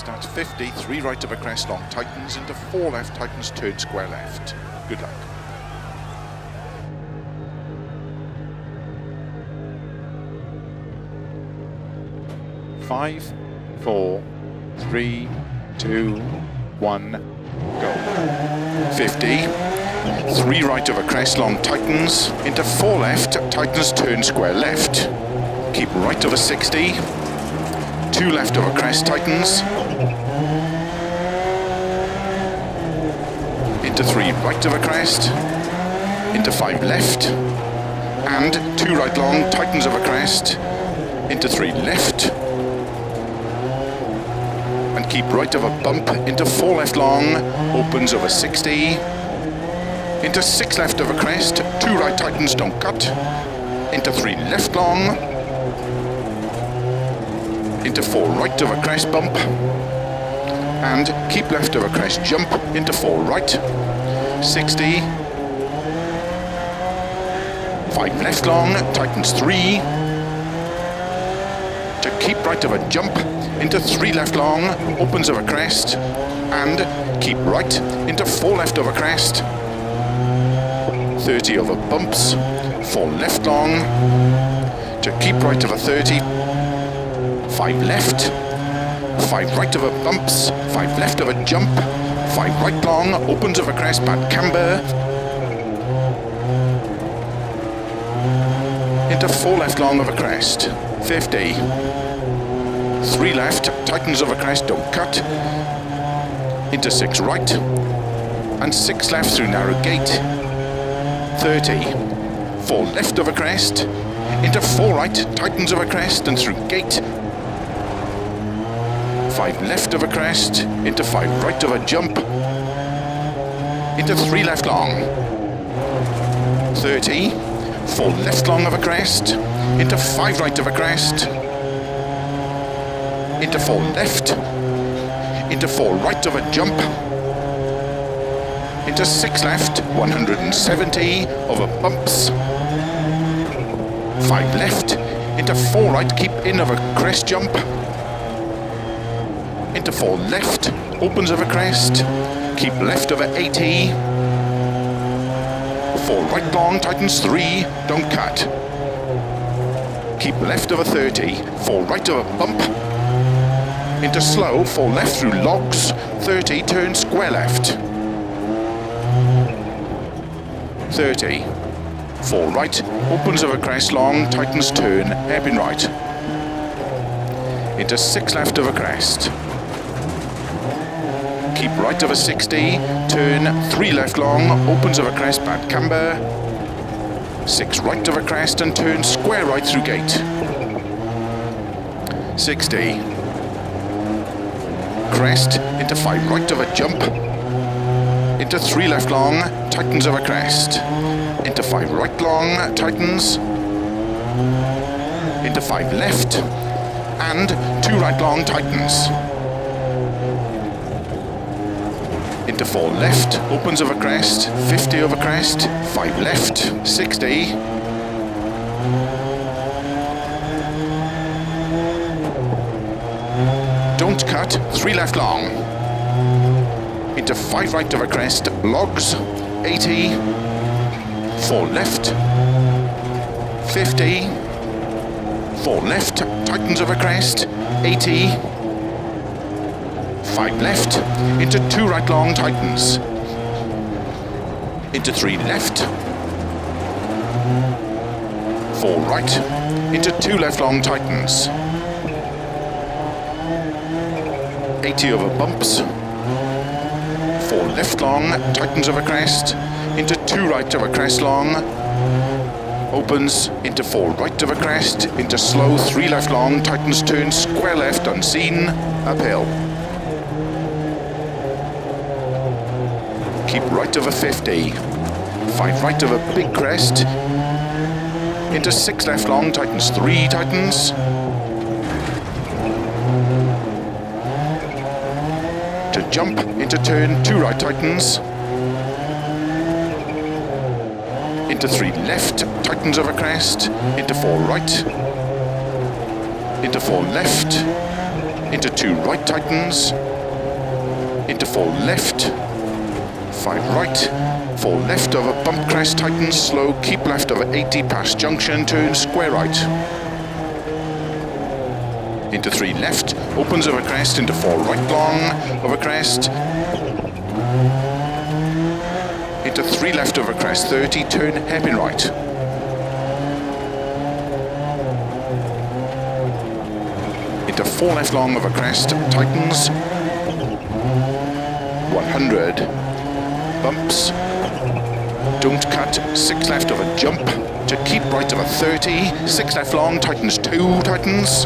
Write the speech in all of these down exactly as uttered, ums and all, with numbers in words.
at fifty, three right of a crest long tightens, into four left tightens, turn square left. Good luck. Five, four, three, two, one, go. fifty, three right of a crest long tightens, into four left tightens, turn square left. Keep right of a sixty, two left of a crest tightens, into three right of a crest, into five left, and two right long tightens of a crest, into three left, and keep right of a bump, into four left long, opens over sixty, into six left of a crest, two right tightens, don't cut, into three left long, into four right of a crest bump, and keep left of a crest jump, into four right, sixty, five left long, tightens three, to keep right of a jump, into three left long, opens of a crest, and keep right, into four left of a crest, thirty over bumps, four left long, to keep right of a thirty, five left, five right of a bumps, five left of a jump, five right long, opens of a crest, bad camber, into four left long of a crest, fifty, three left, tightens of a crest, don't cut, into six right, and six left through narrow gate, thirty, four left of a crest, into four right, tightens of a crest, and through gate, five left of a crest, into five right of a jump, into three left long, thirty, four left long of a crest, into five right of a crest, into four left, into four right of a jump, into six left, one hundred seventy over bumps, five left, into four right, keep in of a crest jump, into four left, opens of a crest, keep left of a eighty, four right long, tightens three, don't cut, keep left of a thirty, four right of a bump, into slow, four left through logs, thirty, turn square left, thirty, four right, opens of a crest long, tightens turn, hairpin right, into six left of a crest, keep right of a sixty, turn three left long, opens of a crest, bad camber, six right of a crest and turn square right through gate, sixty, crest, into five right of a jump, into three left long, tightens of a crest, into five right long, tightens, into five left, and two right long, tightens, into four left, opens of a crest, fifty over crest, five left, sixty, don't cut, three left long, into five right of a crest, logs, eighty, four left, fifty, four left, tightens of a crest, eighty, five left, into two right long, tightens, into three left, four right, into two left long, tightens, eighty over bumps, four left long, tightens of a crest, into two right of a crest long, opens, into four right of a crest, into slow, three left long, tightens turn, square left, unseen, uphill. Keep right of a fifty, five right of a big crest, into six left long, tightens three, tightens, to jump, into turn, two right tightens, into three left, tightens of a crest, into four right, into four left, into two right tightens, into four left, five right, four left over bump crest tightens, slow, keep left over eighty past junction, turn square right. Into three left, opens over crest, into four right long, over crest, into three left over crest, thirty, turn hairpin right. Into four left long over crest, tightens, one hundred, bumps, don't cut, six left over jump, to keep right over thirty, six left long, tightens two, tightens,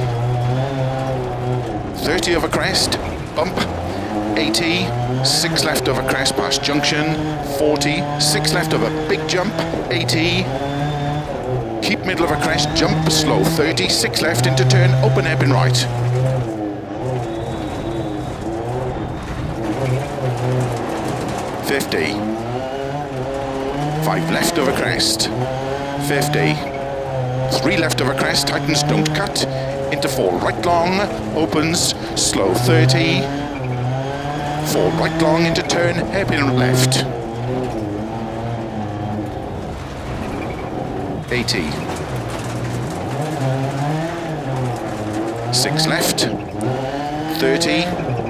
thirty over crest, bump, eighty, six left over crest past junction, forty, six left over big jump, eighty, keep middle over crest, jump, slow, thirty, six left into turn, open hairpin right. fifty, five left over crest, fifty, three left over crest, tightens, don't cut, into four right long, opens, slow, thirty, four right long into turn, hairpin left, eighty, six left, thirty,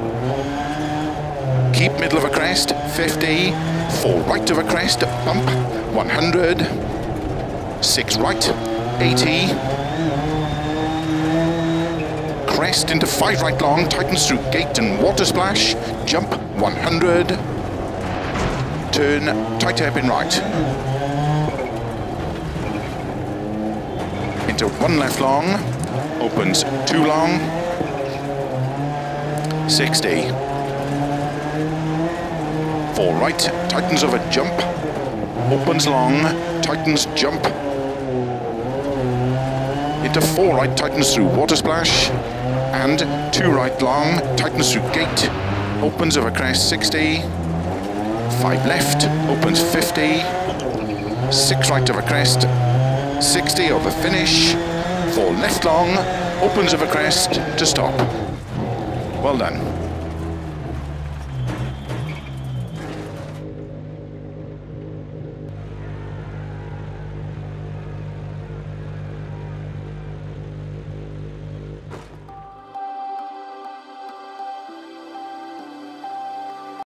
keep middle of a crest, fifty, four right of a crest, bump, one hundred, six right, eighty, crest into five right long, tightens through gate and water splash, jump, one hundred, turn, tight hairpin right. Into one left long, opens two long, sixty. Four right, tightens over jump, opens long, tightens jump, into four right, tightens through water splash, and two right long, tightens through gate, opens over crest, sixty, five left, opens fifty, six right over crest, sixty over finish, four left long, opens over crest to stop. Well done.